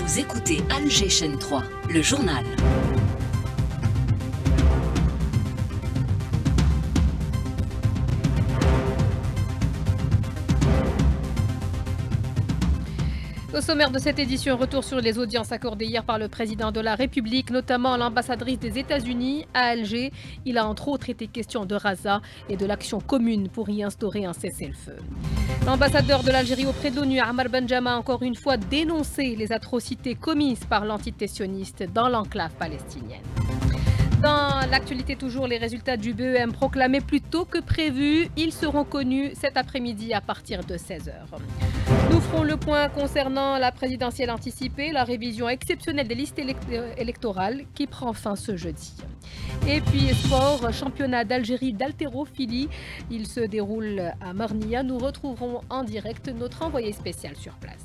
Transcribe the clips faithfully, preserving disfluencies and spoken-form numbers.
Vous écoutez Alger chaîne trois, le journal. Au sommaire de cette édition, retour sur les audiences accordées hier par le président de la République, notamment l'ambassadrice des États-Unis à Alger. Il a entre autres été question de Raza et de l'action commune pour y instaurer un cessez-le-feu. L'ambassadeur de l'Algérie auprès de l'ONU, Ammar Benjama, a encore une fois dénoncé les atrocités commises par l'antité-sioniste dans l'enclave palestinienne. Dans l'actualité toujours, les résultats du B E M proclamés plus tôt que prévu, ils seront connus cet après-midi à partir de seize heures. Nous ferons le point concernant la présidentielle anticipée, la révision exceptionnelle des listes électorales qui prend fin ce jeudi. Et puis sport, championnat d'Algérie d'haltérophilie, il se déroule à Marnia. Nous retrouverons en direct notre envoyé spécial sur place.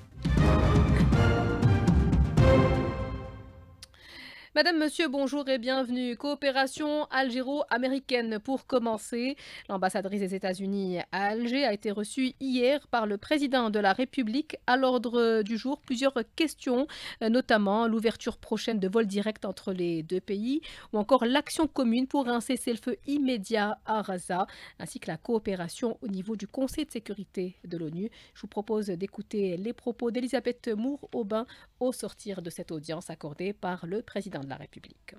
Madame, Monsieur, bonjour et bienvenue. Coopération algéro-américaine pour commencer. L'ambassadrice des États-Unis à Alger a été reçue hier par le président de la République. À l'ordre du jour, plusieurs questions, notamment l'ouverture prochaine de vols directs entre les deux pays ou encore l'action commune pour un cessez-le-feu immédiat à Raza, ainsi que la coopération au niveau du Conseil de sécurité de l'ONU. Je vous propose d'écouter les propos d'Elisabeth Moore-Aubin au sortir de cette audience accordée par le président de la République.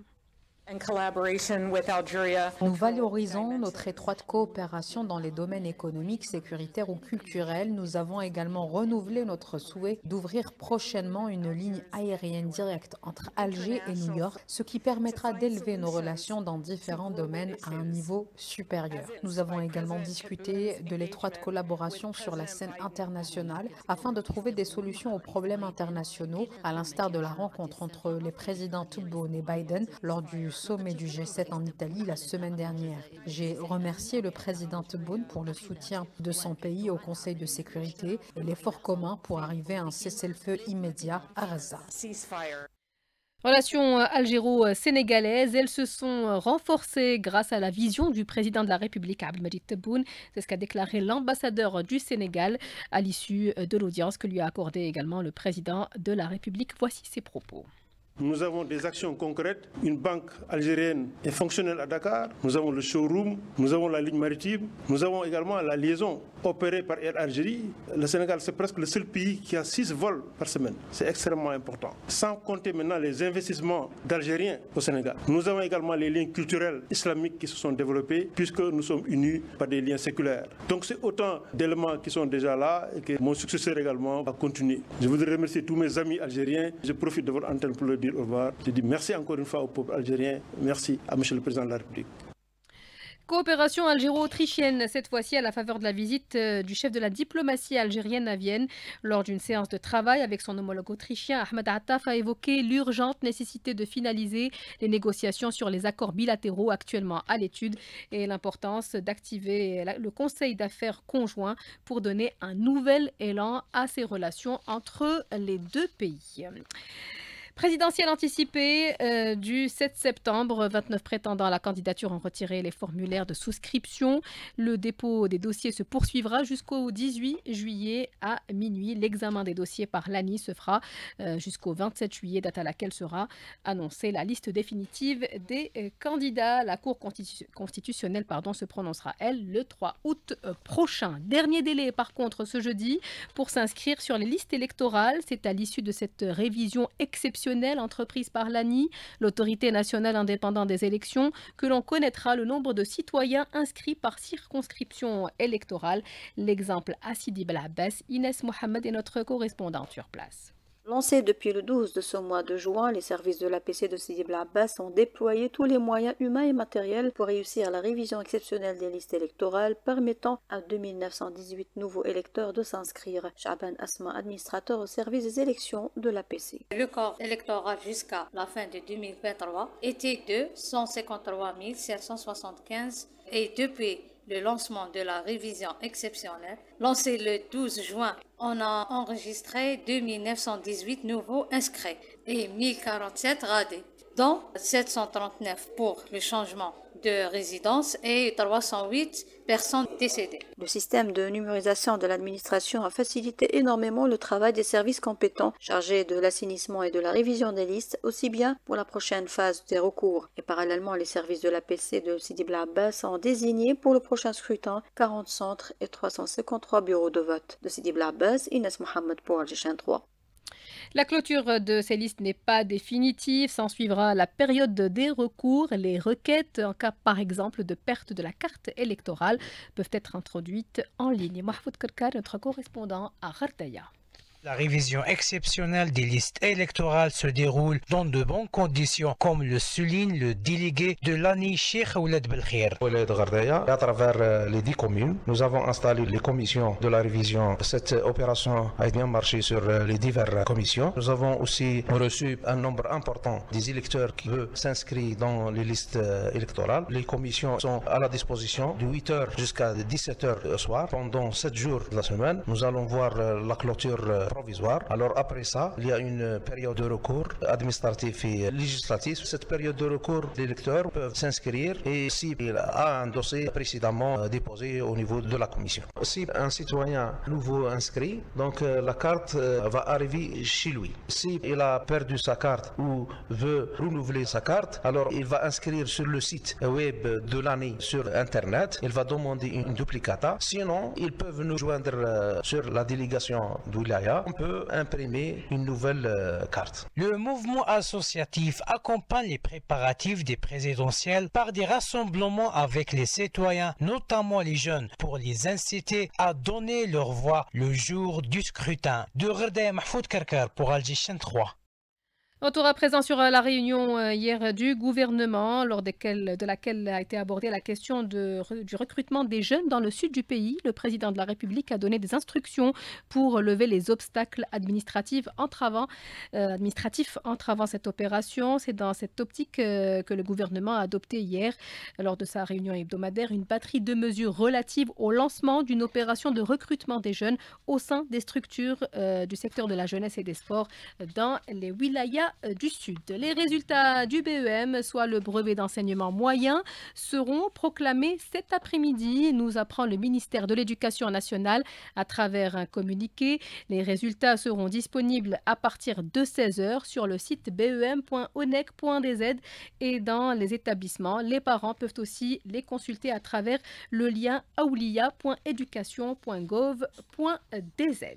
Nous valorisons notre étroite coopération dans les domaines économiques, sécuritaires ou culturels. Nous avons également renouvelé notre souhait d'ouvrir prochainement une ligne aérienne directe entre Alger et New York, ce qui permettra d'élever nos relations dans différents domaines à un niveau supérieur. Nous avons également discuté de l'étroite collaboration sur la scène internationale afin de trouver des solutions aux problèmes internationaux, à l'instar de la rencontre entre les présidents Tebboune et Biden lors du sommet du G sept en Italie la semaine dernière. J'ai remercié le président Tebboune pour le soutien de son pays au Conseil de sécurité et l'effort commun pour arriver à un cessez-le-feu immédiat à Raza. Relations algéro-sénégalaises, elles se sont renforcées grâce à la vision du président de la République, Abdelmadjid Tebboune. C'est ce qu'a déclaré l'ambassadeur du Sénégal à l'issue de l'audience que lui a accordée également le président de la République. Voici ses propos. Nous avons des actions concrètes. Une banque algérienne est fonctionnelle à Dakar. Nous avons le showroom, nous avons la ligne maritime, nous avons également la liaison opérée par Air Algérie. Le Sénégal, c'est presque le seul pays qui a six vols par semaine. C'est extrêmement important. Sans compter maintenant les investissements d'Algériens au Sénégal. Nous avons également les liens culturels islamiques qui se sont développés puisque nous sommes unis par des liens séculaires. Donc c'est autant d'éléments qui sont déjà là et que mon successeur également va continuer. Je voudrais remercier tous mes amis algériens. Je profite de votre antenne pour le dire au revoir. Je dis merci encore une fois au peuple algérien. Merci à Monsieur le Président de la République. Coopération algéro-autrichienne, cette fois-ci à la faveur de la visite du chef de la diplomatie algérienne à Vienne. Lors d'une séance de travail avec son homologue autrichien, Ahmed Attaf a évoqué l'urgente nécessité de finaliser les négociations sur les accords bilatéraux actuellement à l'étude et l'importance d'activer le Conseil d'affaires conjoint pour donner un nouvel élan à ces relations entre les deux pays. Présidentielle anticipée euh, du sept septembre, vingt-neuf prétendants à la candidature ont retiré les formulaires de souscription. Le dépôt des dossiers se poursuivra jusqu'au dix-huit juillet à minuit. L'examen des dossiers par l'A N I se fera euh, jusqu'au vingt-sept juillet, date à laquelle sera annoncée la liste définitive des euh, candidats. La Cour constitu constitutionnelle pardon, se prononcera, elle, le trois août euh, prochain. Dernier délai, par contre, ce jeudi, pour s'inscrire sur les listes électorales. C'est à l'issue de cette révision exceptionnelle entreprise par l'A N I, l'autorité nationale indépendante des élections, que l'on connaîtra le nombre de citoyens inscrits par circonscription électorale. L'exemple à Sidi Bel Abbas, Inès Mohamed est notre correspondante sur place. Lancés depuis le douze de ce mois de juin, les services de l'A P C de Sidi Bel Abbas ont déployé tous les moyens humains et matériels pour réussir la révision exceptionnelle des listes électorales permettant à deux mille neuf cent dix-huit nouveaux électeurs de s'inscrire. Chaban Asma, administrateur au service des élections de l'A P C. Le corps électoral jusqu'à la fin de deux mille vingt-trois était de cent cinquante-trois mille sept cent soixante-quinze et depuis le lancement de la révision exceptionnelle, lancé le douze juin, on a enregistré deux mille neuf cent dix-huit nouveaux inscrits et mille quarante-sept radés, dont sept cent trente-neuf pour le changement de résidence et trois cent huit personnes décédées. Le système de numérisation de l'administration a facilité énormément le travail des services compétents chargés de l'assainissement et de la révision des listes, aussi bien pour la prochaine phase des recours. Et parallèlement, les services de l'A P C de Sidi Bla Abbas ont désigné pour le prochain scrutin quarante centres et trois cent cinquante-trois bureaux de vote. De Sidi Bla Abbas, Inès Mohamed pour Alger trois. La clôture de ces listes n'est pas définitive. S'en suivra la période des recours. Les requêtes, en cas par exemple de perte de la carte électorale, peuvent être introduites en ligne. Mahfoud Karkar, notre correspondant à Ghartaya. La révision exceptionnelle des listes électorales se déroule dans de bonnes conditions, comme le souligne le délégué de l'A N I, Cheikh Ouled Belkhir. À travers les dix communes, nous avons installé les commissions de la révision. Cette opération a bien marché sur les diverses commissions. Nous avons aussi reçu un nombre important des électeurs qui veulent s'inscrire dans les listes électorales. Les commissions sont à la disposition de huit heures jusqu'à dix-sept heures le soir. Pendant sept jours de la semaine, nous allons voir la clôture provisoire. Alors après ça, il y a une période de recours administratif et législatif. Cette période de recours, les électeurs peuvent s'inscrire et s'il a un dossier précédemment déposé au niveau de la commission. Si un citoyen nouveau inscrit, donc la carte va arriver chez lui. S'il a perdu sa carte ou veut renouveler sa carte, alors il va inscrire sur le site web de l'A N I sur Internet. Il va demander une duplicata. Sinon, ils peuvent nous joindre sur la délégation d'Oulaya. On peut imprimer une nouvelle euh, carte. Le mouvement associatif accompagne les préparatifs des présidentielles par des rassemblements avec les citoyens, notamment les jeunes, pour les inciter à donner leur voix le jour du scrutin. De Ghartaya, Mahfoud Karkar pour Alger trois. Retour à présent sur la réunion hier du gouvernement, lors desquelles, de laquelle a été abordée la question de, du recrutement des jeunes dans le sud du pays. Le président de la République a donné des instructions pour lever les obstacles administratifs entravant, euh, administratifs entravant cette opération. C'est dans cette optique euh, que le gouvernement a adopté hier, lors de sa réunion hebdomadaire, une batterie de mesures relatives au lancement d'une opération de recrutement des jeunes au sein des structures euh, du secteur de la jeunesse et des sports dans les wilayas du Sud. Les résultats du B E M, soit le brevet d'enseignement moyen, seront proclamés cet après-midi, nous apprend le ministère de l'Éducation nationale à travers un communiqué. Les résultats seront disponibles à partir de seize heures sur le site b e m point o n e c point d z et dans les établissements. Les parents peuvent aussi les consulter à travers le lien aoulia point éducation point gov point d z.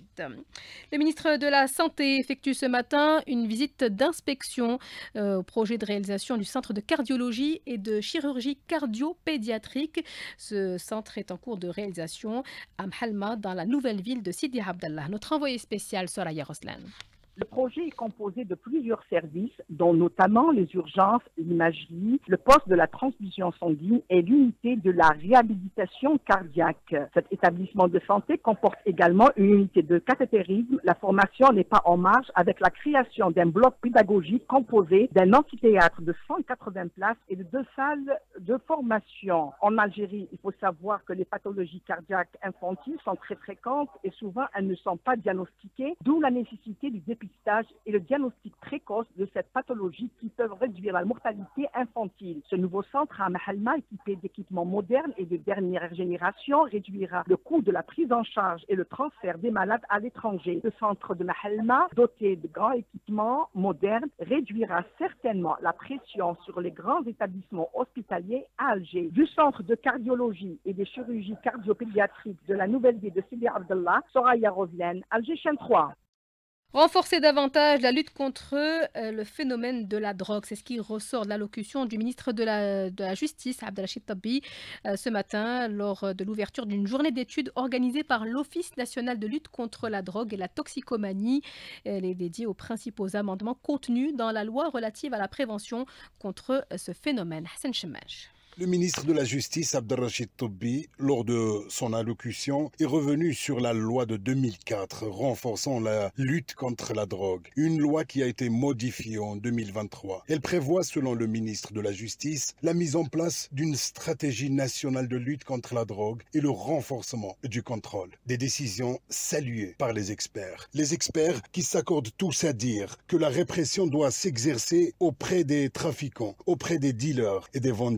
Le ministre de la Santé effectue ce matin une visite d'inspection euh, au projet de réalisation du centre de cardiologie et de chirurgie cardio-pédiatrique. Ce centre est en cours de réalisation à Mhalma, dans la nouvelle ville de Sidi Abdallah. Notre envoyé spécial, Soraya Roslan. Le projet est composé de plusieurs services, dont notamment les urgences, l'imagerie, le poste de la transfusion sanguine et l'unité de la réhabilitation cardiaque. Cet établissement de santé comporte également une unité de cathétérisme. La formation n'est pas en marche, avec la création d'un bloc pédagogique composé d'un amphithéâtre de cent quatre-vingts places et de deux salles de formation. En Algérie, il faut savoir que les pathologies cardiaques infantiles sont très fréquentes et souvent elles ne sont pas diagnostiquées, d'où la nécessité du dépistage et le diagnostic précoce de cette pathologie qui peuvent réduire la mortalité infantile. Ce nouveau centre à Mhalma, équipé d'équipements modernes et de dernière génération, réduira le coût de la prise en charge et le transfert des malades à l'étranger. Le centre de Mhalma, doté de grands équipements modernes, réduira certainement la pression sur les grands établissements hospitaliers à Alger. Du centre de cardiologie et des chirurgies cardio-pédiatriques de la nouvelle ville de Sidi Abdallah, Soraya Roslan, Alger trois. Renforcer davantage la lutte contre euh, le phénomène de la drogue. C'est ce qui ressort de l'allocution du ministre de la, de la Justice, Abdelrachid Tabbi, euh, ce matin, lors de l'ouverture d'une journée d'études organisée par l'Office national de lutte contre la drogue et la toxicomanie. Elle est dédiée aux principaux amendements contenus dans la loi relative à la prévention contre ce phénomène. Hassan Chemaj. Le ministre de la Justice, Abdelrachid Tabbi, lors de son allocution, est revenu sur la loi de deux mille quatre renforçant la lutte contre la drogue. Une loi qui a été modifiée en deux mille vingt-trois. Elle prévoit, selon le ministre de la Justice, la mise en place d'une stratégie nationale de lutte contre la drogue et le renforcement du contrôle. Des décisions saluées par les experts. Les experts qui s'accordent tous à dire que la répression doit s'exercer auprès des trafiquants, auprès des dealers et des vendeurs,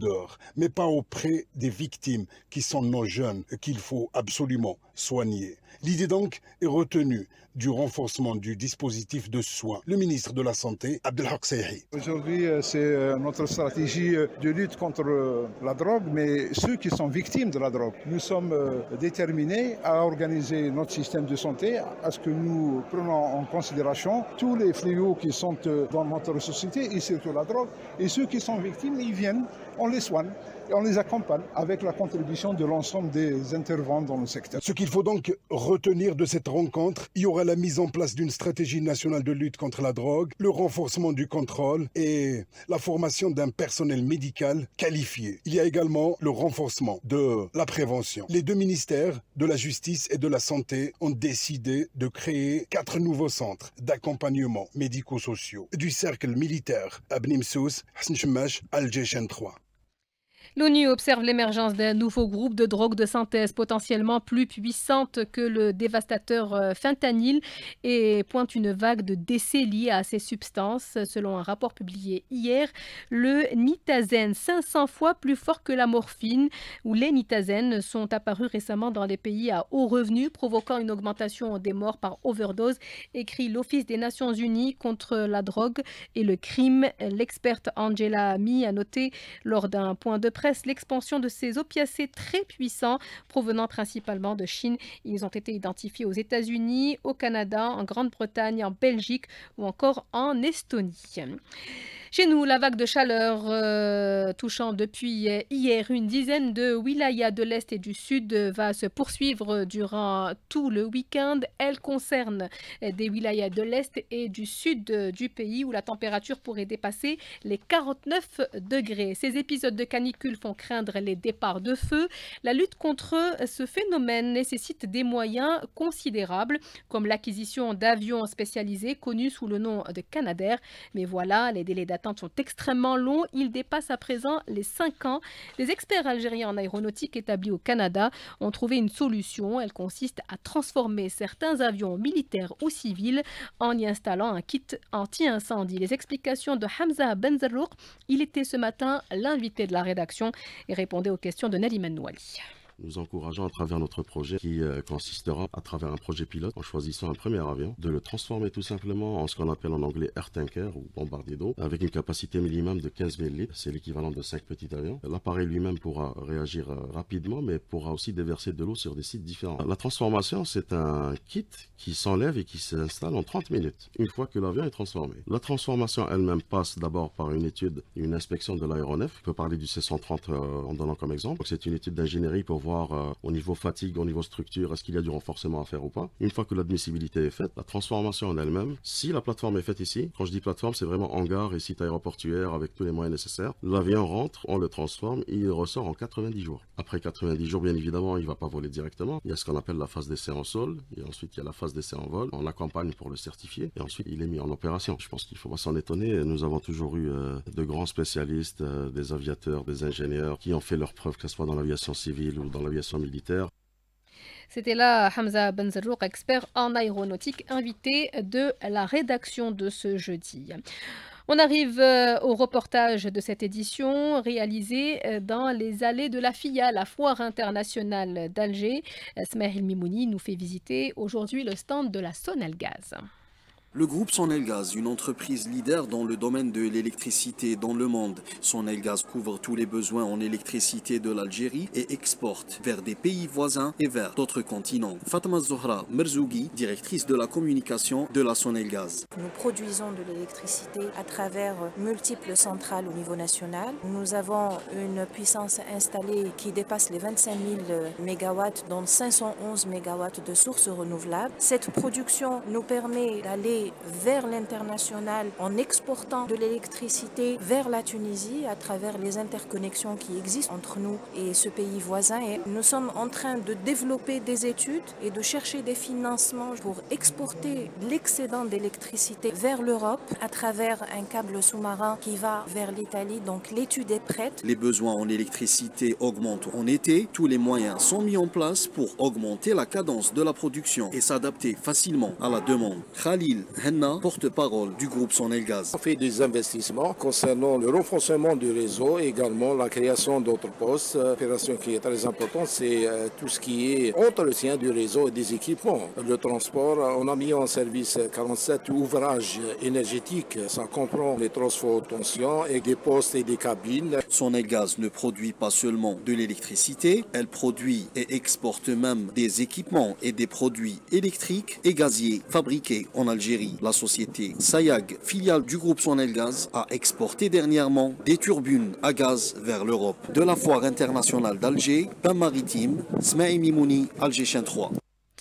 mais pas auprès des victimes qui sont nos jeunes et qu'il faut absolument soigner. L'idée donc est retenue du renforcement du dispositif de soins. Le ministre de la Santé, Abdelhak Seyhi. Aujourd'hui, c'est notre stratégie de lutte contre la drogue, mais ceux qui sont victimes de la drogue. Nous sommes déterminés à organiser notre système de santé, à ce que nous prenons en considération tous les fléaux qui sont dans notre société, et surtout la drogue. Et ceux qui sont victimes, ils viennent, on les soigne. Et on les accompagne avec la contribution de l'ensemble des intervenants dans le secteur. Ce qu'il faut donc retenir de cette rencontre, il y aura la mise en place d'une stratégie nationale de lutte contre la drogue, le renforcement du contrôle et la formation d'un personnel médical qualifié. Il y a également le renforcement de la prévention. Les deux ministères de la Justice et de la Santé ont décidé de créer quatre nouveaux centres d'accompagnement médico-sociaux du cercle militaire à Bni Msous, Hassan Chemach, Al-Jeshen trois. L'ONU observe l'émergence d'un nouveau groupe de drogues de synthèse potentiellement plus puissante que le dévastateur fentanyl et pointe une vague de décès liés à ces substances. Selon un rapport publié hier, le nitazène, cinq cents fois plus fort que la morphine, ou les nitazènes sont apparus récemment dans les pays à haut revenu, provoquant une augmentation des morts par overdose, écrit l'Office des Nations Unies contre la drogue et le crime. L'experte Angela Ami a noté lors d'un point de presse l'expansion de ces opiacés très puissants provenant principalement de Chine. Ils ont été identifiés aux États-Unis, au Canada, en Grande-Bretagne, en Belgique ou encore en Estonie. Chez nous, la vague de chaleur euh, touchant depuis hier une dizaine de wilayas de l'Est et du Sud va se poursuivre durant tout le week-end. Elle concerne des wilayas de l'Est et du Sud du pays où la température pourrait dépasser les quarante-neuf degrés. Ces épisodes de canicule font craindre les départs de feu. La lutte contre ce phénomène nécessite des moyens considérables, comme l'acquisition d'avions spécialisés connus sous le nom de Canadair. Mais voilà, les délais d'attente sont extrêmement longs. Ils dépassent à présent les cinq ans. Les experts algériens en aéronautique établis au Canada ont trouvé une solution. Elle consiste à transformer certains avions militaires ou civils en y installant un kit anti-incendie. Les explications de Hamza Benzerrouk. Il était ce matin l'invité de la rédaction et répondait aux questions de Naliman Nouali. Nous encourageons à travers notre projet qui euh, consistera à travers un projet pilote en choisissant un premier avion, de le transformer tout simplement en ce qu'on appelle en anglais air tanker ou bombardier d'eau avec une capacité minimum de quinze mille litres, c'est l'équivalent de cinq petits avions. L'appareil lui-même pourra réagir euh, rapidement mais pourra aussi déverser de l'eau sur des sites différents. La transformation, c'est un kit qui s'enlève et qui s'installe en trente minutes une fois que l'avion est transformé. La transformation elle-même passe d'abord par une étude, une inspection de l'aéronef. Je peux parler du C cent trente euh, en donnant comme exemple. C'est une étude d'ingénierie pour voir Euh, au niveau fatigue, au niveau structure, est-ce qu'il y a du renforcement à faire ou pas. Une fois que l'admissibilité est faite, la transformation en elle-même, si la plateforme est faite ici, quand je dis plateforme, c'est vraiment hangar et site aéroportuaire avec tous les moyens nécessaires. L'avion rentre, on le transforme, et il ressort en quatre-vingt-dix jours. Après quatre-vingt-dix jours, bien évidemment, il ne va pas voler directement. Il y a ce qu'on appelle la phase d'essai en sol, et ensuite il y a la phase d'essai en vol. On l'accompagne pour le certifier, et ensuite il est mis en opération. Je pense qu'il ne faut pas s'en étonner. Nous avons toujours eu euh, de grands spécialistes, euh, des aviateurs, des ingénieurs, qui ont fait leurs preuves, que ce soit dans l'aviation civile ou dans l'aviation militaire. C'était là Hamza Benzerrouk, expert en aéronautique, invité de la rédaction de ce jeudi. On arrive au reportage de cette édition réalisée dans les allées de la F I A, la foire internationale d'Alger. Smaïl Mimouni nous fait visiter aujourd'hui le stand de la Sonelgaz. Le groupe Sonelgaz, une entreprise leader dans le domaine de l'électricité dans le monde. Sonelgaz couvre tous les besoins en électricité de l'Algérie et exporte vers des pays voisins et vers d'autres continents. Fatma Zohra Merzougi, directrice de la communication de la Sonelgaz. Nous produisons de l'électricité à travers multiples centrales au niveau national. Nous avons une puissance installée qui dépasse les vingt-cinq mille mégawatts, dont cinq cent onze mégawatts de sources renouvelables. Cette production nous permet d'aller vers l'international en exportant de l'électricité vers la Tunisie à travers les interconnexions qui existent entre nous et ce pays voisin. Et nous sommes en train de développer des études et de chercher des financements pour exporter l'excédent d'électricité vers l'Europe à travers un câble sous-marin qui va vers l'Italie. Donc l'étude est prête. Les besoins en électricité augmentent en été. Tous les moyens sont mis en place pour augmenter la cadence de la production et s'adapter facilement à la demande. Khalil Henna, porte-parole du groupe Sonelgaz. On fait des investissements concernant le renforcement du réseau, également la création d'autres postes. L'opération qui est très importante, c'est tout ce qui est entretien du réseau et des équipements. Le transport, on a mis en service quarante-sept ouvrages énergétiques. Ça comprend les transferts de tension et des postes et des cabines. Sonelgaz ne produit pas seulement de l'électricité, elle produit et exporte même des équipements et des produits électriques et gaziers fabriqués en Algérie. La société Sayag, filiale du groupe Sonelgaz, a exporté dernièrement des turbines à gaz vers l'Europe. De la foire internationale d'Alger, pain maritime, Smaï Mimouni, Alger Chaîne trois.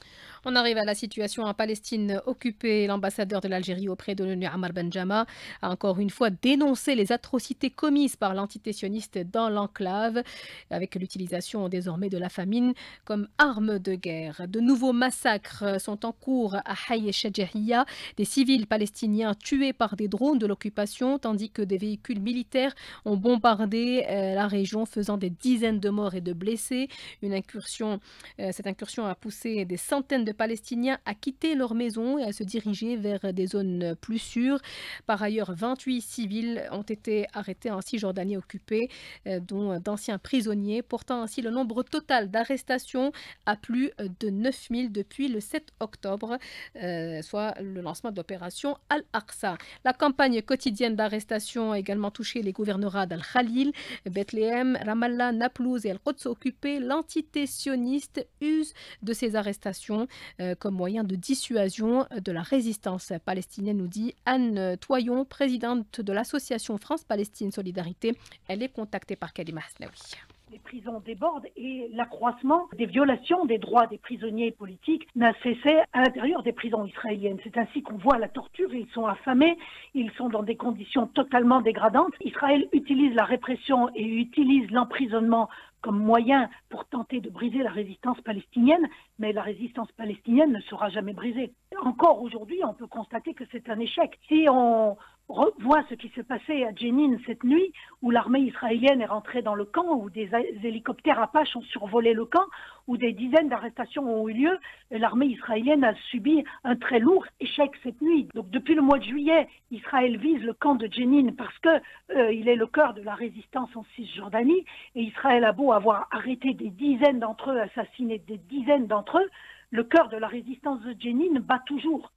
On arrive à la situation en Palestine occupée. L'ambassadeur de l'Algérie auprès de l'ONU, Ammar Benjama, a encore une fois dénoncé les atrocités commises par l'antité-sioniste dans l'enclave, avec l'utilisation désormais de la famine comme arme de guerre. De nouveaux massacres sont en cours à Haï Shajahia, des civils palestiniens tués par des drones de l'occupation, tandis que des véhicules militaires ont bombardé euh, la région, faisant des dizaines de morts et de blessés. Une incursion, euh, cette incursion a poussé des centaines de Palestiniens à quitter leur maison et à se diriger vers des zones plus sûres. Par ailleurs, vingt-huit civils ont été arrêtés en Cisjordanie occupée, dont d'anciens prisonniers, portant ainsi le nombre total d'arrestations à plus de neuf mille depuis le sept octobre, euh, soit le lancement de l'opération Al-Aqsa. La campagne quotidienne d'arrestation a également touché les gouvernorats d'Al-Khalil, Bethléem, Ramallah, Naplouse et Al-Quds occupés. L'entité sioniste use de ces arrestations Euh, comme moyen de dissuasion de la résistance palestinienne, nous dit Anne Toyon, présidente de l'association France-Palestine Solidarité. Elle est contactée par Kalima Hasnaoui. Les prisons débordent et l'accroissement des violations des droits des prisonniers politiques n'a cessé à l'intérieur des prisons israéliennes. C'est ainsi qu'on voit la torture, ils sont affamés, ils sont dans des conditions totalement dégradantes. Israël utilise la répression et utilise l'emprisonnement comme moyen pour tenter de briser la résistance palestinienne, mais la résistance palestinienne ne sera jamais brisée. Encore aujourd'hui, on peut constater que c'est un échec. Si on revoit ce qui s'est passé à Jenin cette nuit, où l'armée israélienne est rentrée dans le camp, où des hélicoptères Apache ont survolé le camp, où des dizaines d'arrestations ont eu lieu, l'armée israélienne a subi un très lourd échec cette nuit. Donc depuis le mois de juillet, Israël vise le camp de Jenin parce que euh, il est le cœur de la résistance en Cisjordanie, et Israël a beau avoir arrêté des dizaines d'entre eux, assassiné des dizaines d'entre eux, le cœur de la résistance de Jenin bat toujours.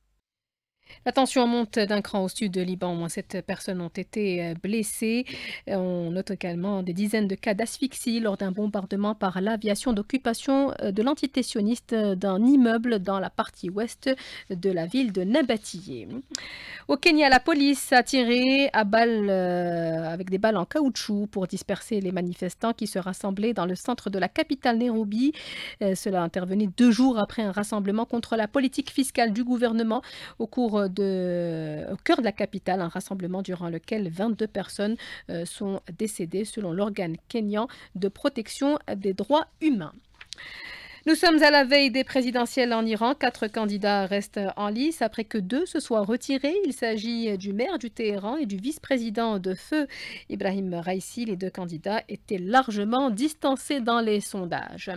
La tension monte d'un cran au sud de Liban. Au moins sept personnes ont été blessées. On note également des dizaines de cas d'asphyxie lors d'un bombardement par l'aviation d'occupation de l'entité sioniste d'un immeuble dans la partie ouest de la ville de Nabatiyé. Au Kenya, la police a tiré à balles, euh, avec des balles en caoutchouc pour disperser les manifestants qui se rassemblaient dans le centre de la capitale Nairobi. Euh, cela intervenait deux jours après un rassemblement contre la politique fiscale du gouvernement au cours De, au cœur de la capitale, un rassemblement durant lequel vingt-deux personnes euh, sont décédées selon l'organe kényan de protection des droits humains. Nous sommes à la veille des présidentielles en Iran. Quatre candidats restent en lice après que deux se soient retirés. Il s'agit du maire du Téhéran et du vice-président de Feu, Ibrahim Raisi. Les deux candidats étaient largement distancés dans les sondages.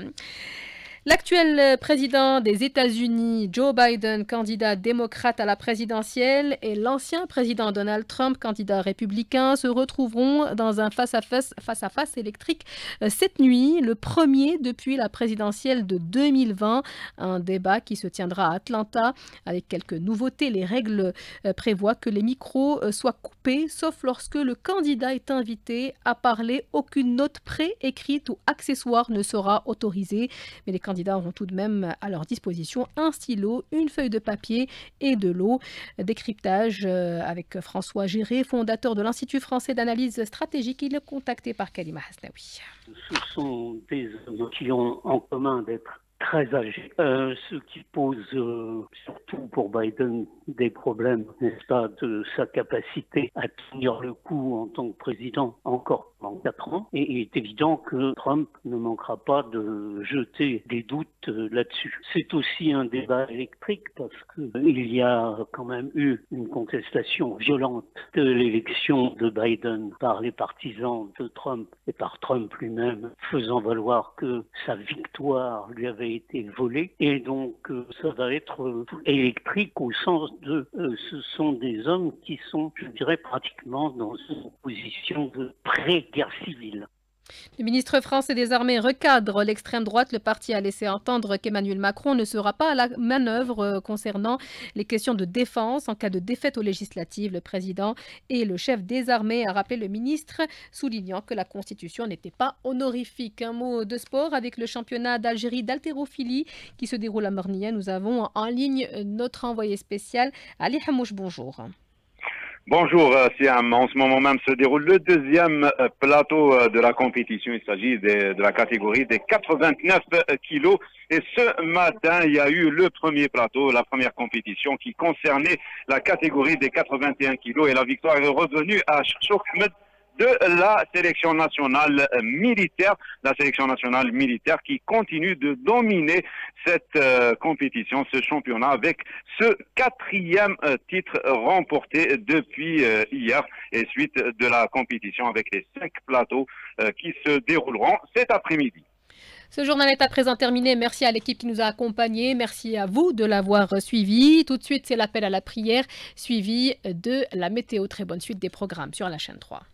L'actuel président des États-Unis, Joe Biden, candidat démocrate à la présidentielle, et l'ancien président Donald Trump, candidat républicain, se retrouveront dans un face-à-face, face-à-face électrique cette nuit, le premier depuis la présidentielle de deux mille vingt. Un débat qui se tiendra à Atlanta avec quelques nouveautés. Les règles prévoient que les micros soient coupés, sauf lorsque le candidat est invité à parler. Aucune note préécrite ou accessoire ne sera autorisée, mais les candidats auront tout de même à leur disposition un stylo, une feuille de papier et de l'eau. Décryptage avec François Géré, fondateur de l'Institut français d'analyse stratégique. Il est contacté par Kalima Hasnaoui. Ce sont des hommes qui ont en commun d'être très âgés, euh, ce qui pose euh, surtout pour Biden des problèmes, n'est-ce pas, de sa capacité à tenir le coup en tant que président encore pendant quatre ans. Et il est évident que Trump ne manquera pas de jeter des doutes euh, là-dessus. C'est aussi un débat électrique parce qu'il y a quand même eu une contestation violente de l'élection de Biden par les partisans de Trump et par Trump lui-même, faisant valoir que sa victoire lui avait été volé. Et donc, euh, ça va être euh, électrique au sens de euh, ce sont des hommes qui sont, je dirais, pratiquement dans une position de pré-guerre civile. Le ministre français des Armées recadre l'extrême droite. Le parti a laissé entendre qu'Emmanuel Macron ne sera pas à la manœuvre concernant les questions de défense en cas de défaite aux législatives. Le président et le chef des armées a rappelé le ministre, soulignant que la Constitution n'était pas honorifique. Un mot de sport avec le championnat d'Algérie d'haltérophilie qui se déroule à Mornia. Nous avons en ligne notre envoyé spécial, Ali Hamouche. Bonjour. Bonjour Siam, en ce moment même se déroule le deuxième plateau de la compétition. Il s'agit de, de la catégorie des quatre-vingt-neuf kilos. Et ce matin, il y a eu le premier plateau, la première compétition qui concernait la catégorie des quatre-vingt-un kilos. Et la victoire est revenue à Chouk Ahmed de la sélection nationale militaire, la sélection nationale militaire qui continue de dominer cette euh, compétition, ce championnat, avec ce quatrième euh, titre remporté depuis euh, hier et suite de la compétition avec les cinq plateaux euh, qui se dérouleront cet après-midi. Ce journal est à présent terminé. Merci à l'équipe qui nous a accompagnés. Merci à vous de l'avoir suivi. Tout de suite, c'est l'appel à la prière suivi de la météo. Très bonne suite des programmes sur la chaîne trois.